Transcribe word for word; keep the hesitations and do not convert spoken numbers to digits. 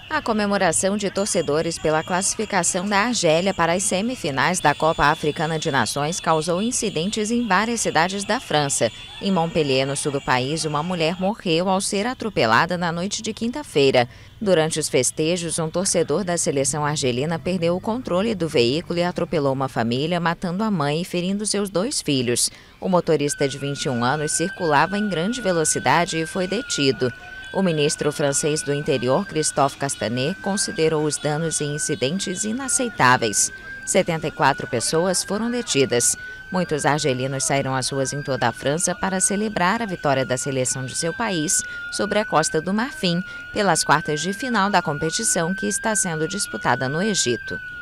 A comemoração de torcedores pela classificação da Argélia para as semifinais da Copa Africana de Nações causou incidentes em várias cidades da França. Em Montpellier, no sul do país, uma mulher morreu ao ser atropelada na noite de quinta-feira. Durante os festejos, um torcedor da seleção argelina perdeu o controle do veículo e atropelou uma família, matando a mãe e ferindo seus dois filhos. O motorista de vinte e um anos circulava em grande velocidade e foi detido. O ministro francês do Interior, Christophe Castaner, considerou os danos e incidentes inaceitáveis. setenta e quatro pessoas foram detidas. Muitos argelinos saíram às ruas em toda a França para celebrar a vitória da seleção de seu país sobre a Costa do Marfim, pelas quartas de final da competição que está sendo disputada no Egito.